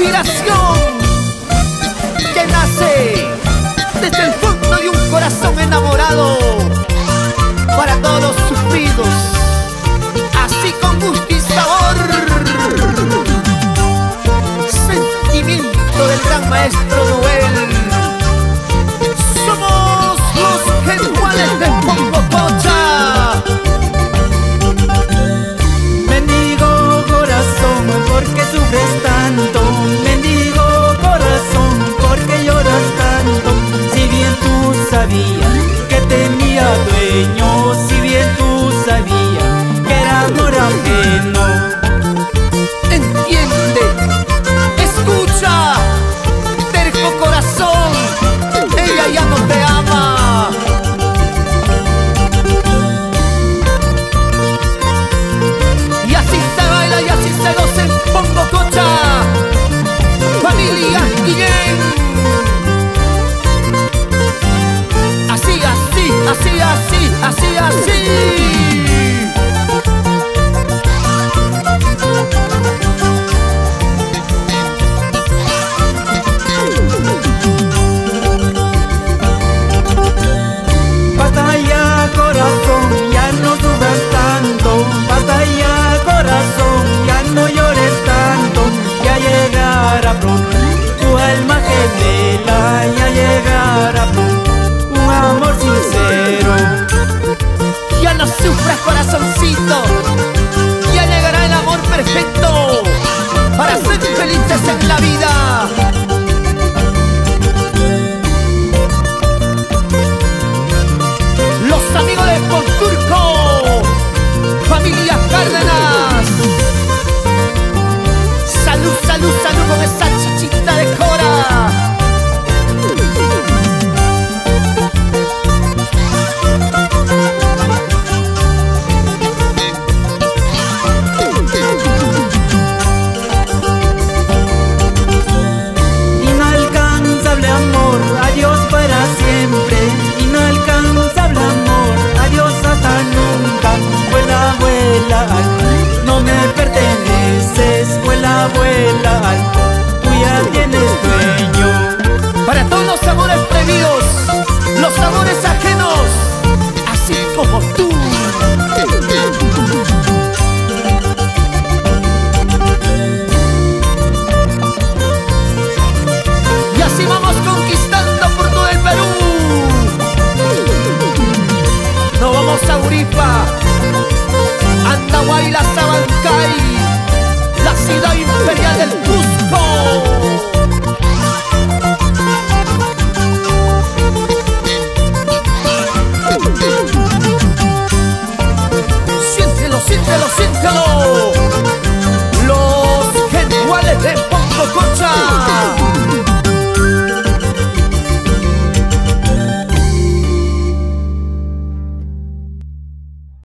inspiración que nace desde el fondo de un corazón enamorado para todos los sufridos, así con gusto y sabor. Sentimiento del gran maestro Noel. Somos los genuales de Pongococha. Mendigo corazón, ¿por qué sufres tanto? Mendigo corazón, ¿por qué lloras tanto? Si bien tú sabías que tenía dueño, si bien tú sabías que era amor ajeno. Entiende, escucha, terco corazón, ella ya no te ama. Y así se baila y así se goza en Pongococha. Familia Guillén. Así, así, así, así, así, así. Basta ya corazón, ya no sufras tanto. Basta ya corazón, ya no llores tanto. Ya llegará pronto tu alma gemela, ya llegará pronto un amor sincero. Ya no sufras, corazoncito, ya llegará el amor perfecto para ser felices en la vida. Los amigos de Ponturco, familia Cárdenas. Salud, salud, salud con esa chichita de Cora. Inalcanzable amor, adiós para siempre. Inalcanzable amor, adiós hasta nunca. Vuela, vuela alto, no me perteneces. Vuela, vuela alto, tú ya tienes dueño. Para todos los amores prohibidos, los amores ajenos, así como tú. Y así vamos conquistando por todo el Perú. Nos vamos a Uripa.